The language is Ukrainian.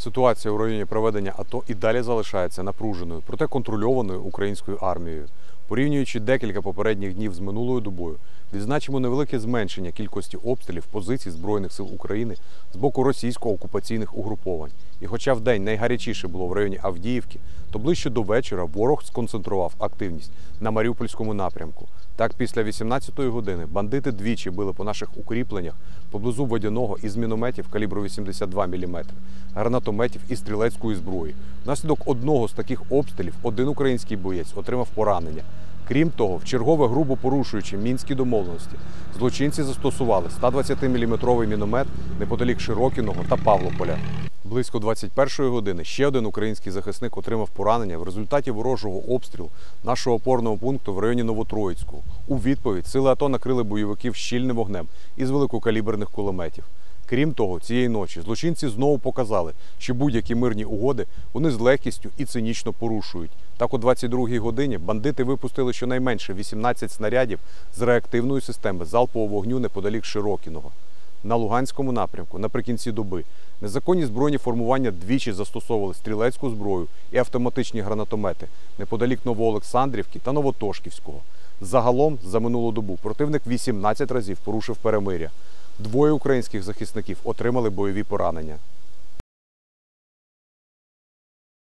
Ситуація у районі проведення АТО і далі залишається напруженою, проте контрольованою українською армією. Порівнюючи декілька попередніх днів з минулою добою, відзначимо невелике зменшення кількості обстрілів позицій Збройних сил України з боку російсько-окупаційних угруповань. І хоча вдень найгарячіше було в районі Авдіївки, то ближче до вечора ворог сконцентрував активність на Маріупольському напрямку. Так, після 18-ї години бандити двічі били по наших укріпленнях поблизу Водяного із мінометів калібру 82 мм, гранатометів і стрілецької зброї. Внаслідок одного з таких обстрілів один український боєць отримав поранення. Крім того, вчергове грубо порушуючи мінські домовленості, злочинці застосували 120-мм міномет неподалік Широкіного та Павлополя. Близько 21-ї години ще один український захисник отримав поранення в результаті ворожого обстрілу нашого опорного пункту в районі Новотроїцького. У відповідь сили АТО накрили бойовиків щільним вогнем із великокаліберних кулеметів. Крім того, цієї ночі злочинці знову показали, що будь-які мирні угоди вони з легкістю і цинічно порушують. Так, о 22-й годині бандити випустили щонайменше 18 снарядів з реактивної системи залпового вогню неподалік Широкіного. На Луганському напрямку наприкінці доби незаконні збройні формування двічі застосовували стрілецьку зброю і автоматичні гранатомети неподалік Новоолександрівки та Новотошківського. Загалом за минулу добу противник 18 разів порушив перемиря. Двоє українських захисників отримали бойові поранення.